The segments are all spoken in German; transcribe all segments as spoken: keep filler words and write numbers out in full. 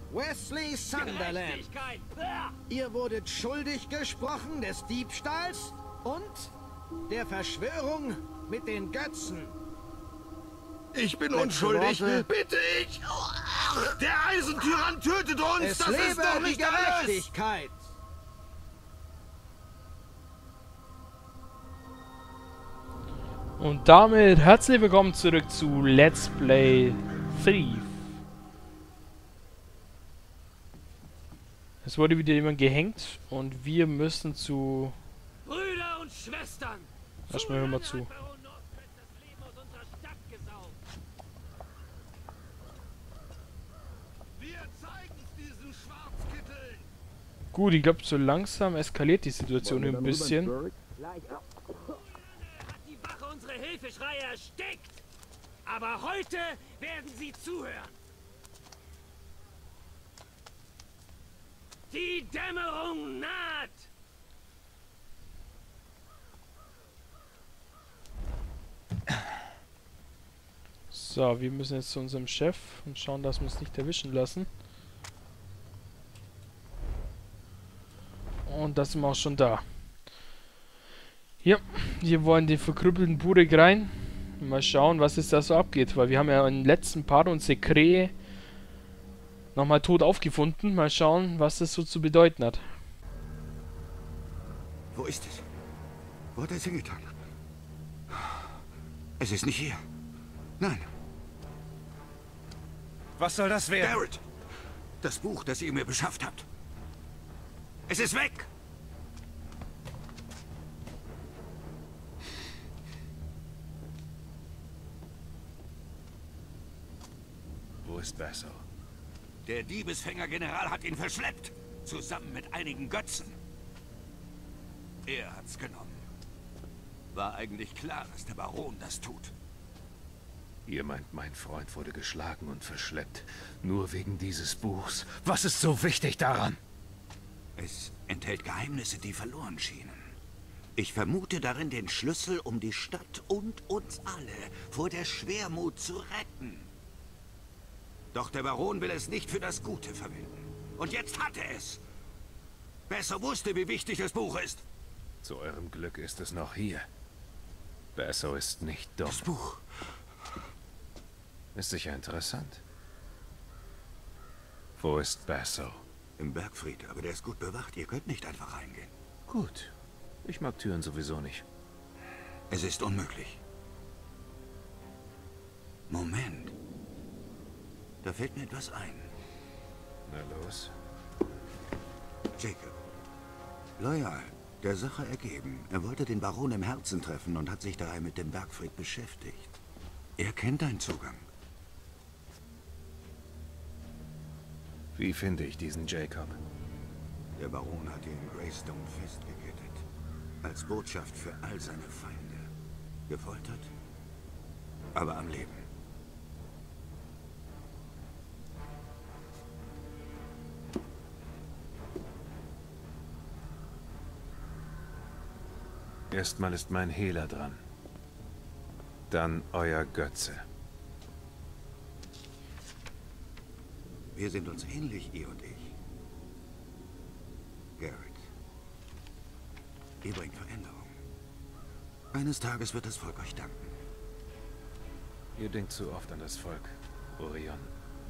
Wesley Sunderland. Ihr wurdet schuldig gesprochen des Diebstahls und der Verschwörung mit den Götzen. Ich bin Letzte unschuldig. Worte. Bitte ich. Der Eisentyrann tötet uns. Es das ist lebe doch die nicht alles. Gerechtigkeit. Und damit herzlich willkommen zurück zu Let's Play Thief. Es wurde wieder jemand gehängt und wir müssen zu... Brüder und Schwestern! Lass mir mal zu. Wir zeigen's diesen Schwarzkitteln. Gut, ich glaube, so langsam eskaliert die Situation ein bisschen. Hat die Wache unsere Hilfeschreie erstickt! Aber heute werden sie zuhören! Die Dämmerung naht! So, wir müssen jetzt zu unserem Chef und schauen, dass wir uns nicht erwischen lassen. Und das sind wir auch schon da. Ja, wir wollen den verkrüppelten Burek rein. Mal schauen, was es da so abgeht, weil wir haben ja im letzten Part unsere Krähe nochmal tot aufgefunden. Mal schauen, was das so zu bedeuten hat. Wo ist es? Wo hat er es hingetan? Es ist nicht hier. Nein. Was soll das werden? Garrett! Das Buch, das ihr mir beschafft habt. Es ist weg! Wo ist Basso? Der Diebesfänger-General hat ihn verschleppt. Zusammen mit einigen Götzen. Er hat's genommen. War eigentlich klar, dass der Baron das tut. Ihr meint, mein Freund wurde geschlagen und verschleppt. Nur wegen dieses Buchs. Was ist so wichtig daran? Es enthält Geheimnisse, die verloren schienen. Ich vermute darin den Schlüssel, um die Stadt und uns alle vor der Schwermut zu retten. Doch der Baron will es nicht für das Gute verwenden. Und jetzt hat er es. Besser wusste, wie wichtig das Buch ist. Zu eurem Glück ist es noch hier. Basso ist nicht dumm. Das Buch. Ist sicher interessant. Wo ist Basso? Im Bergfried, aber der ist gut bewacht. Ihr könnt nicht einfach reingehen. Gut. Ich mag Türen sowieso nicht. Es ist unmöglich. Moment. Da fällt mir etwas ein. Na los. Jacob. Loyal. Der Sache ergeben. Er wollte den Baron im Herzen treffen und hat sich daher mit dem Bergfried beschäftigt. Er kennt deinen Zugang. Wie finde ich diesen Jacob? Der Baron hat ihn in Greystone festgekettet. Als Botschaft für all seine Feinde. Gefoltert, aber am Leben. Erstmal ist mein Hehler dran. Dann euer Götze. Wir sind uns ähnlich, ihr und ich. Garrett. Ihr bringt Veränderung. Eines Tages wird das Volk euch danken. Ihr denkt zu oft an das Volk, Orion.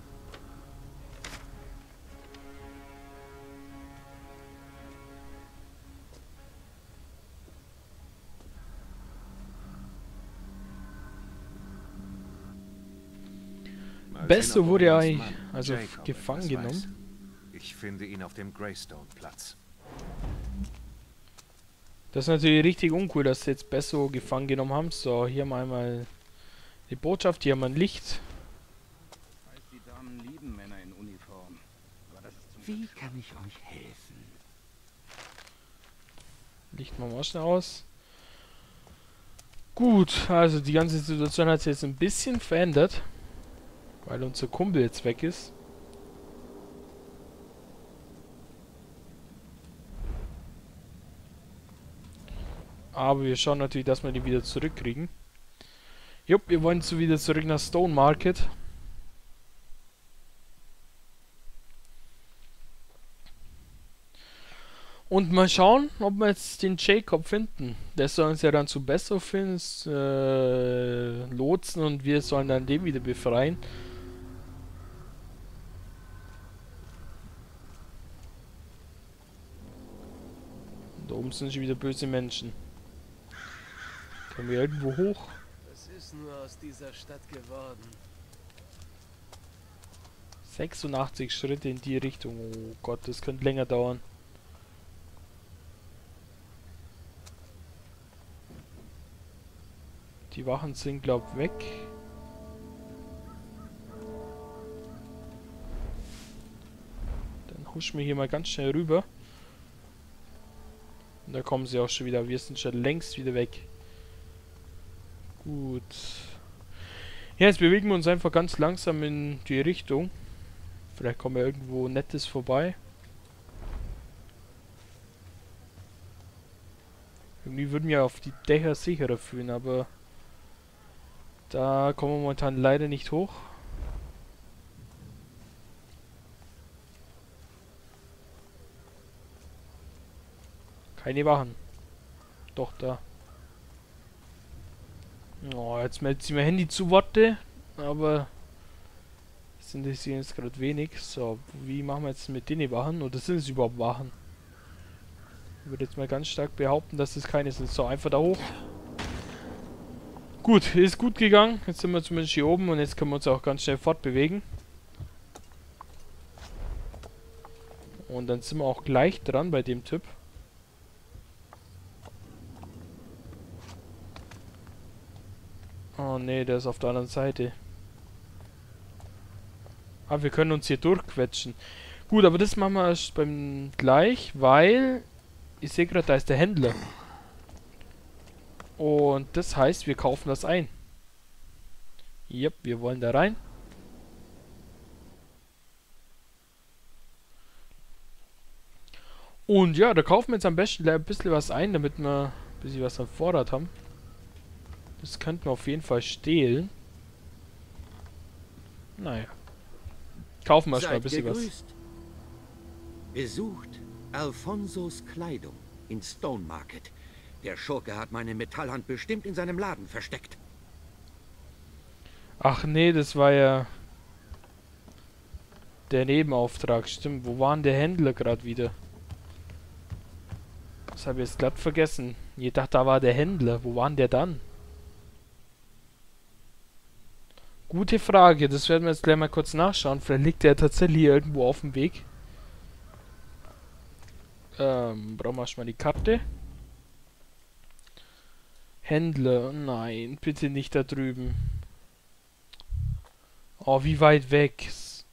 Basso wurde ja also Jacob gefangen etwas weiß. genommen. Ich finde ihn auf dem Greystone-Platz. Das ist natürlich richtig uncool, dass sie jetzt Basso gefangen genommen haben. So, hier haben wir einmal die Botschaft, hier haben wir ein Licht. Die Damen lieben Männer in Uniform. Aber das ist zum Wie kann ich euch helfen? Licht machen wir auch schnell aus. Gut, also die ganze Situation hat sich jetzt ein bisschen verändert. Weil unser Kumpel jetzt weg ist. Aber wir schauen natürlich, dass wir die wieder zurückkriegen. Jupp, wir wollen so wieder zurück nach Stone Market. Und mal schauen, ob wir jetzt den Jacob finden. Der soll uns ja dann zu Bessofins äh, lotsen und wir sollen dann den wieder befreien. Da oben sind schon wieder böse Menschen. Können wir irgendwo hoch? Was ist nur aus dieser Stadt geworden? sechsundachtzig Schritte in die Richtung. Oh Gott, das könnte länger dauern. Die Wachen sind, glaub ich, weg. Dann huschen wir hier mal ganz schnell rüber. Und da kommen sie auch schon wieder. Wir sind schon längst wieder weg. Gut. Ja, jetzt bewegen wir uns einfach ganz langsam in die Richtung. Vielleicht kommen wir irgendwo Nettes vorbei. Irgendwie würden wir auf die Dächer sicherer fühlen, aber da kommen wir momentan leider nicht hoch. Keine Wachen. Doch, da. Oh, jetzt meldet sie mein Handy zu Worte, aber sind es jetzt gerade wenig. So, wie machen wir jetzt mit den Wachen? Oder sind es überhaupt Wachen? Ich würde jetzt mal ganz stark behaupten, dass es keine sind. So, einfach da hoch. Gut, ist gut gegangen. Jetzt sind wir zumindest hier oben und jetzt können wir uns auch ganz schnell fortbewegen. Und dann sind wir auch gleich dran bei dem Typ. Oh ne, der ist auf der anderen Seite. Ah, wir können uns hier durchquetschen. Gut, aber das machen wir erst beim gleich, weil ich sehe gerade, da ist der Händler. Und das heißt, wir kaufen das ein. Yep, wir wollen da rein. Und ja, da kaufen wir jetzt am besten ein bisschen was ein, damit wir ein bisschen was am Vorrat haben. Das könnten wir auf jeden Fall stehlen. Naja. Kaufen wir schon ein bisschen was. Besucht Alfonsos Kleidung in Stone Market. Der Schurke hat meine Metallhand bestimmt in seinem Laden versteckt. Ach nee, das war ja der Nebenauftrag. Stimmt, wo war denn der Händler gerade wieder? Das habe ich jetzt glatt vergessen. Ich dachte, da war der Händler. Wo war denn der dann? Gute Frage, das werden wir jetzt gleich mal kurz nachschauen. Vielleicht liegt der tatsächlich hier irgendwo auf dem Weg. Ähm, brauchen wir erstmal die Karte. Händler, nein, bitte nicht da drüben. Oh, wie weit weg.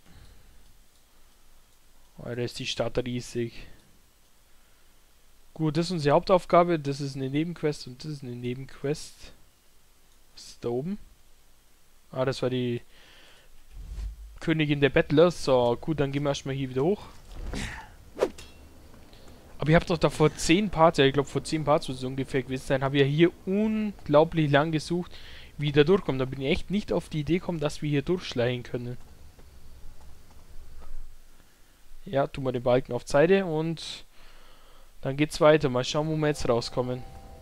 Oh, da ist die Stadt riesig. Gut, das ist unsere Hauptaufgabe. Das ist eine Nebenquest und das ist eine Nebenquest. Was ist da oben? Ah, das war die Königin der Bettler. So, gut, dann gehen wir erstmal hier wieder hoch. Aber ihr habt doch da vor zehn Parts, ja, ich glaube vor zehn Parts wird es ungefähr gewesen sein, habe ich ja hier unglaublich lang gesucht, wie da durchkommen. Da bin ich echt nicht auf die Idee gekommen, dass wir hier durchschleichen können. Ja, tun wir den Balken auf Seite und dann geht's weiter. Mal schauen, wo wir jetzt rauskommen.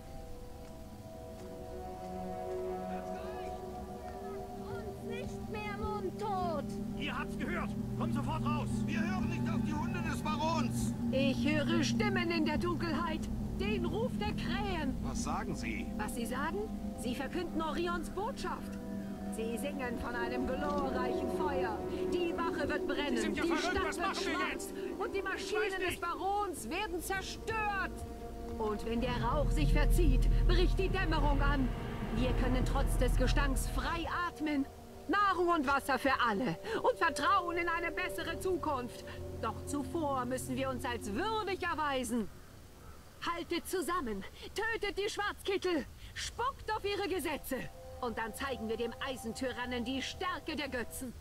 Ihr habt's gehört! Kommt sofort raus! Wir hören nicht auf die Hunde des Barons. Ich höre Stimmen in der Dunkelheit. Den Ruf der Krähen. Was sagen Sie? Was sie sagen? Sie verkünden Orions Botschaft. Sie singen von einem glorreichen Feuer. Die Wache wird brennen, sind ja die verrückt. Stadt Was wird machen wir schwarz und die Maschinen weiß des nicht. Barons werden zerstört. Und wenn der Rauch sich verzieht, bricht die Dämmerung an. Wir können trotz des Gestanks frei atmen. Nahrung und Wasser für alle und Vertrauen in eine bessere Zukunft. Doch zuvor müssen wir uns als würdig erweisen. Haltet zusammen, tötet die Schwarzkittel, spuckt auf ihre Gesetze. Und dann zeigen wir dem Eisentyrannen die Stärke der Götzen.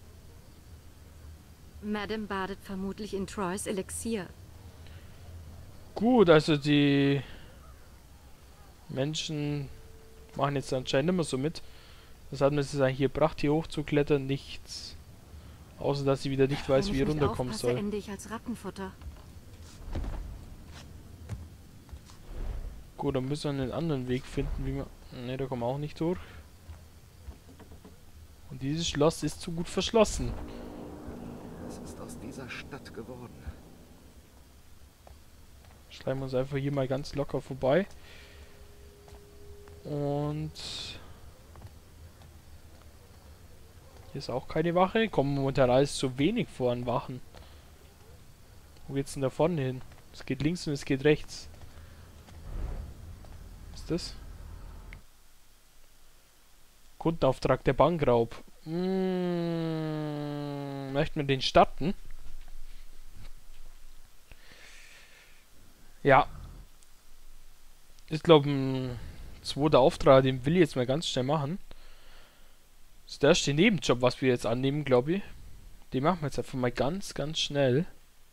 Madame badet vermutlich in Troys Elixier. Gut, also die Menschen machen jetzt anscheinend immer so mit. Das hat mir jetzt eigentlich hier gebracht, hier hochzuklettern, nichts. Außer, dass sie wieder nicht weiß, Wenn wie ich ihr nicht runterkommen aufpasse, soll. ende ich als Rattenfutter. Gut, dann müssen wir einen anderen Weg finden, wie wir... Ne, da kommen wir auch nicht durch. Und dieses Schloss ist zu gut verschlossen. Was ist aus dieser Stadt geworden? Schleimen wir uns einfach hier mal ganz locker vorbei. Und... hier ist auch keine Wache. Kommen momentan alles zu wenig vor an Wachen. Wo geht's denn da vorne hin? Es geht links und es geht rechts. Was ist das? Kundenauftrag, der Bankraub. Hm, möchten wir den starten? Ja. Ich glaube, ein zweiter Auftrag, den will ich jetzt mal ganz schnell machen. Das ist der erste Nebenjob, was wir jetzt annehmen, glaube ich. Den machen wir jetzt einfach mal ganz, ganz schnell.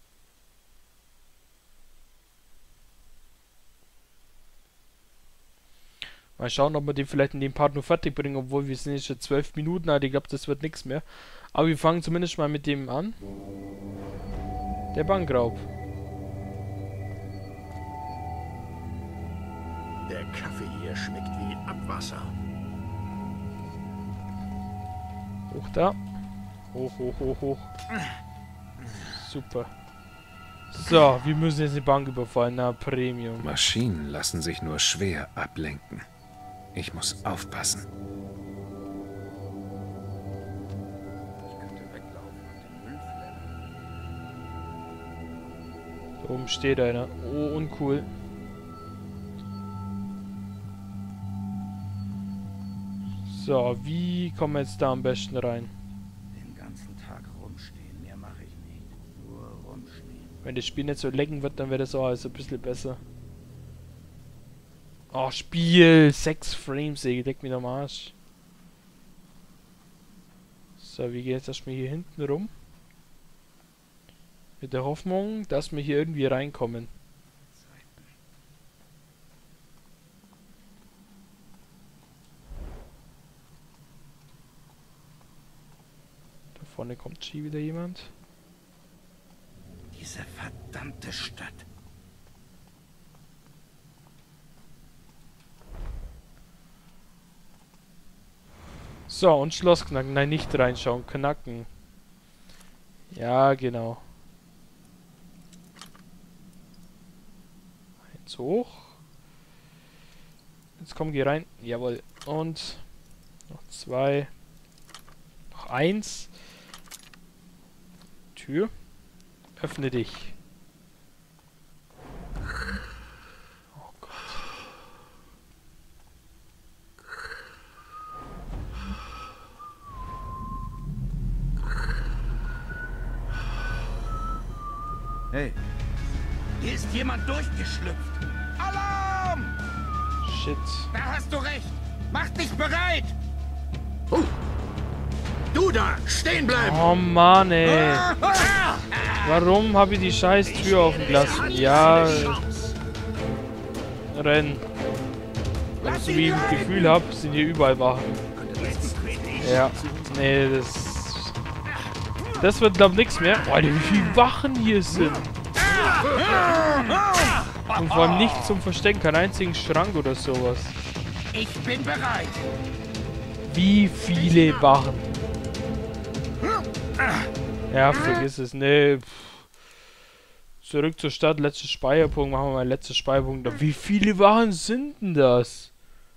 Mal schauen, ob wir den vielleicht in dem Part nur fertig bringen, obwohl wir sind jetzt schon zwölf Minuten alt. Ich glaube, das wird nichts mehr. Aber wir fangen zumindest mal mit dem an. Der Bankraub. Der Kaffee hier schmeckt wie Abwasser. Hoch da. Hoch, hoch, hoch, hoch. Super. So, wir müssen jetzt die Bank überfallen. Na, Premium. Maschinen lassen sich nur schwer ablenken. Ich muss aufpassen. Ich könnte weglaufen und den Müll flennen. Da oben steht einer. Oh, uncool. So, wie kommen wir jetzt da am besten rein? Den ganzen Tag rumstehen, mehr mache ich nicht. Nur rumstehen. Wenn das Spiel nicht so lecken wird, dann wäre das auch alles ein bisschen besser. Oh, Spiel! sechs Frames, ey, leck mich am Arsch. So, wie geht jetzt erstmal hier hinten rum? Mit der Hoffnung, dass wir hier irgendwie reinkommen. Da vorne kommt schon wieder jemand. Diese verdammte Stadt. So, und Schloss knacken. Nein, nicht reinschauen. Knacken. Ja, genau. Eins hoch. Jetzt kommen wir rein. Jawohl. Und noch zwei. Noch eins. Tür. Öffne dich. Oh Gott. Hey, Hier ist jemand durchgeschlüpft. Alarm! Shit. Da hast du recht. Mach dich bereit. Oh. Du da, stehen bleiben. Oh Mann, ey. Ah! Warum habe ich die scheiß Tür offen gelassen? Ja. Renn. Also, so wie ich ein Gefühl habe, sind hier überall Wachen. Ja. Nee, das... Das wird, glaub ich, nichts mehr. Boah, wie viele Wachen hier sind. Und vor allem nicht zum Verstecken. Keinen einzigen Schrank oder sowas. Ich bin bereit. Wie viele Wachen. Ja, vergiss es. Nee. Zurück zur Stadt. Letzter Speicherpunkt. Machen wir mal letzten Speicherpunkt. Wie viele Wachen sind denn das?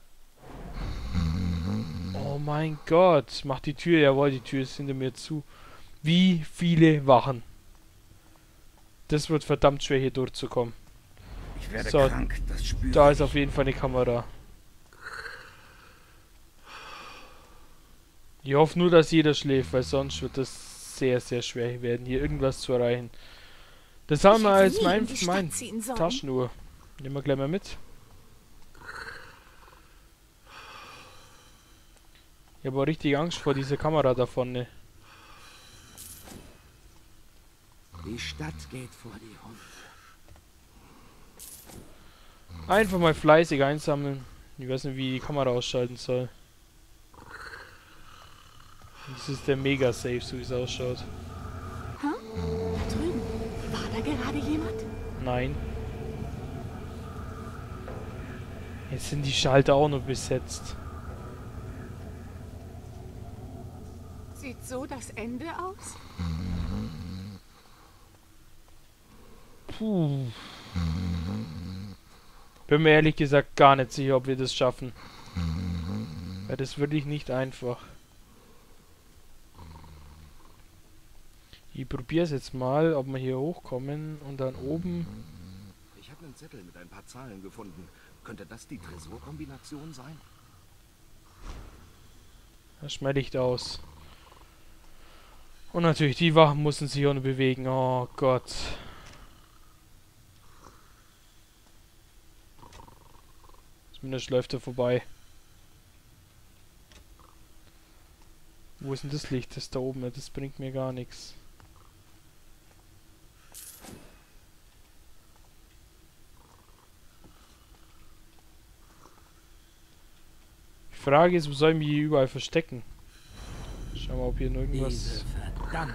Oh mein Gott. Mach die Tür. Jawohl, die Tür ist hinter mir zu. Wie viele Wachen. Das wird verdammt schwer, hier durchzukommen. ich werde So, krank, das spüre Da ich. ist auf jeden Fall eine Kamera. Ich hoffe nur, dass jeder schläft, weil sonst wird das sehr, sehr schwer werden, hier irgendwas zu erreichen. Das haben wir als mein, mein Taschenuhr. Nehmen wir gleich mal mit. Ich habe auch richtig Angst vor dieser Kamera da vorne. Die Stadt geht vor die Hunde. Einfach mal fleißig einsammeln. Ich weiß nicht, wie die Kamera ausschalten soll. Das ist der Mega-Safe, so wie es ausschaut. Hm? Da drüben. War da gerade jemand? Nein. Jetzt sind die Schalter auch noch besetzt. Sieht so das Ende aus? Puh. Bin mir ehrlich gesagt gar nicht sicher, ob wir das schaffen. Weil das wirklich nicht einfach. Ich probiere es jetzt mal, ob wir hier hochkommen und dann oben. Ich habe einen Zettel mit ein paar Zahlen gefunden. Könnte das die Tresorkombination sein? Das schmeckt Licht aus. Und natürlich, die Wachen mussten sich auch noch bewegen. Oh Gott. Zumindest läuft er vorbei. Wo ist denn das Licht? Das da oben. Das bringt mir gar nichts. Die Frage ist, wo sollen wir hier überall verstecken? Schauen wir mal, ob hier noch irgendwas... Verdammt.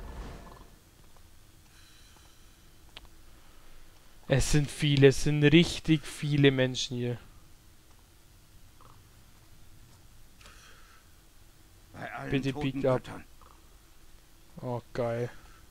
Es sind viele, es sind richtig viele Menschen hier. Bei allen Bitte toten biegt ab. Göttern. Oh, geil.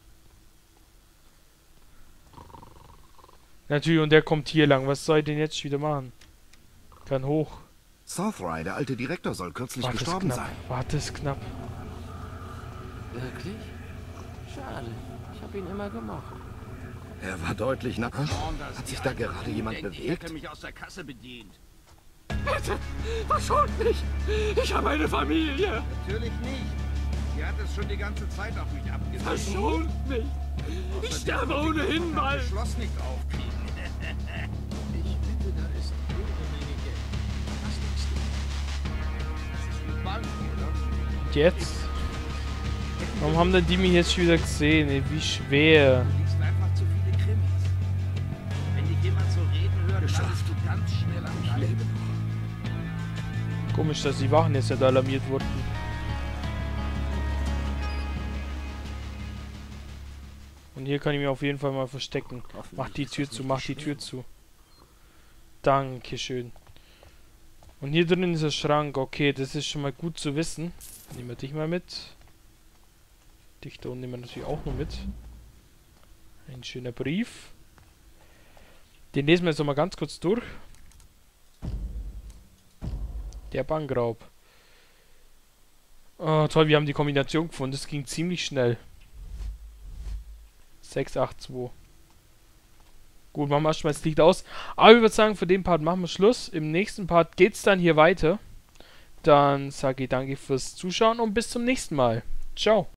Natürlich, und der kommt hier lang. Was soll ich denn jetzt wieder machen? Kann hoch. Southry, der alte Direktor, soll kürzlich War das gestorben knapp. sein. War das knapp. Wirklich? Schade. Ich habe ihn immer gemocht. Er war deutlich nach. Hat sich da gerade jemand denkt, ich bewegt? hätte mich aus der Kasse bedient. Bitte, verschont mich! Ich habe eine Familie! Natürlich nicht. Sie hat es schon die ganze Zeit auf mich abgesehen. Verschont mich! Ich sterbe ohnehin mal! Das Schloss nicht aufkriegen. Ich bitte, da ist jede Menge Geld. Was denkst du? Das ist eine Bank, oder? Und jetzt? Warum haben denn die mich jetzt schon wieder gesehen? Ey, wie schwer. Du liest einfach zu viele Krimis. Wenn dich jemand so reden hört, landest du ganz schnell am Leben. Komisch, dass die Wachen jetzt nicht alarmiert wurden. Und hier kann ich mich auf jeden Fall mal verstecken. Mach die Tür zu, mach die Tür zu. Dankeschön. Und hier drin ist der Schrank. Okay, das ist schon mal gut zu wissen. Nehmen wir dich mal mit. Dich da unten nehmen wir natürlich auch noch mit. Ein schöner Brief. Den lesen wir jetzt noch mal ganz kurz durch. Der Bankraub. Oh, toll, wir haben die Kombination gefunden. Das ging ziemlich schnell. sechs acht zwei. Gut, machen wir erstmal das Licht aus. Aber ich würde sagen, für den Part machen wir Schluss. Im nächsten Part geht es dann hier weiter. Dann sage ich danke fürs Zuschauen und bis zum nächsten Mal. Ciao.